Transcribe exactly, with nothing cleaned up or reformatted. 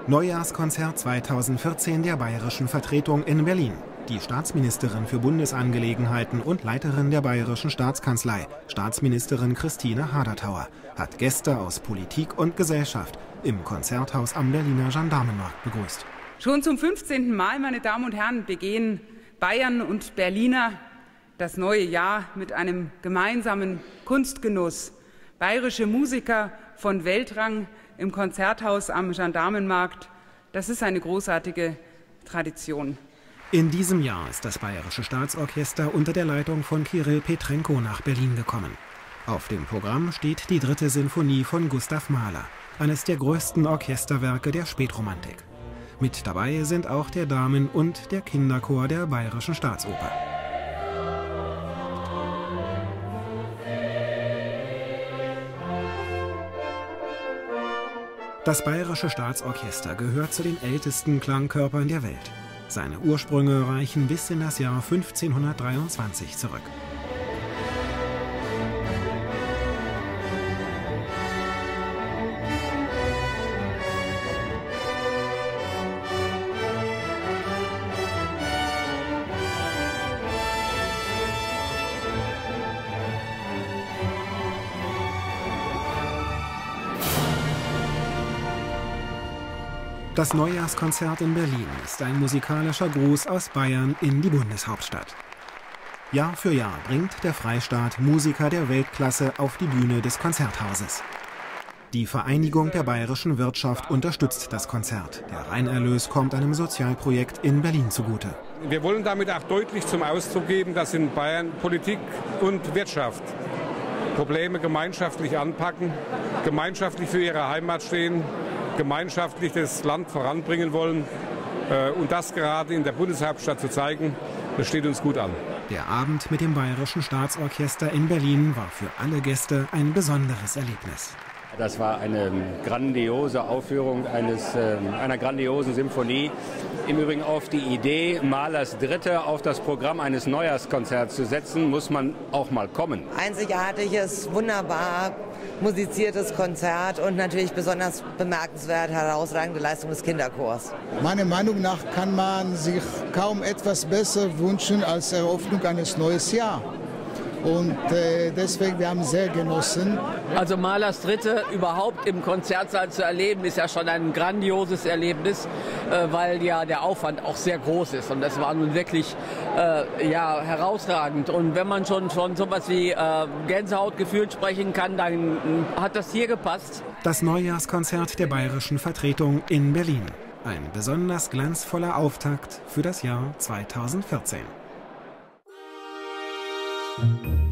Neujahrskonzert zweitausendvierzehn der Bayerischen Vertretung in Berlin. Die Staatsministerin für Bundesangelegenheiten und Leiterin der Bayerischen Staatskanzlei, Staatsministerin Christine Haderthauer, hat Gäste aus Politik und Gesellschaft im Konzerthaus am Berliner Gendarmenmarkt begrüßt. Schon zum fünfzehnten Mal, meine Damen und Herren, begehen Bayern und Berliner das neue Jahr mit einem gemeinsamen Kunstgenuss. Bayerische Musiker von Weltrang im Konzerthaus am Gendarmenmarkt, das ist eine großartige Tradition. In diesem Jahr ist das Bayerische Staatsorchester unter der Leitung von Kirill Petrenko nach Berlin gekommen. Auf dem Programm steht die dritte Sinfonie von Gustav Mahler, eines der größten Orchesterwerke der Spätromantik. Mit dabei sind auch der Damen- und der Kinderchor der Bayerischen Staatsoper. Das Bayerische Staatsorchester gehört zu den ältesten Klangkörpern der Welt. Seine Ursprünge reichen bis in das Jahr fünfzehnhundertdreiundzwanzig zurück. Das Neujahrskonzert in Berlin ist ein musikalischer Gruß aus Bayern in die Bundeshauptstadt. Jahr für Jahr bringt der Freistaat Musiker der Weltklasse auf die Bühne des Konzerthauses. Die Vereinigung der bayerischen Wirtschaft unterstützt das Konzert. Der Reinerlös kommt einem Sozialprojekt in Berlin zugute. Wir wollen damit auch deutlich zum Ausdruck geben, dass in Bayern Politik und Wirtschaft Probleme gemeinschaftlich anpacken, gemeinschaftlich für ihre Heimat stehen, gemeinschaftlich das Land voranbringen wollen. Und das gerade in der Bundeshauptstadt zu zeigen, das steht uns gut an. Der Abend mit dem Bayerischen Staatsorchester in Berlin war für alle Gäste ein besonderes Erlebnis. Das war eine grandiose Aufführung eines, äh, einer grandiosen Symphonie. Im Übrigen auf die Idee, Mahlers Dritte auf das Programm eines Neujahrskonzerts zu setzen, muss man auch mal kommen. Einzigartiges, wunderbar musiziertes Konzert und natürlich besonders bemerkenswert herausragende Leistung des Kinderchors. Meiner Meinung nach kann man sich kaum etwas besser wünschen als Eröffnung eines neuen Jahres. Und äh, deswegen, wir haben sehr genossen. Also Mahlers Dritte überhaupt im Konzertsaal zu erleben, ist ja schon ein grandioses Erlebnis, äh, weil ja der Aufwand auch sehr groß ist. Und das war nun wirklich äh, ja, herausragend. Und wenn man schon von sowas wie äh, Gänsehautgefühl sprechen kann, dann äh, hat das hier gepasst. Das Neujahrskonzert der Bayerischen Vertretung in Berlin. Ein besonders glanzvoller Auftakt für das Jahr zweitausendvierzehn. Thank you.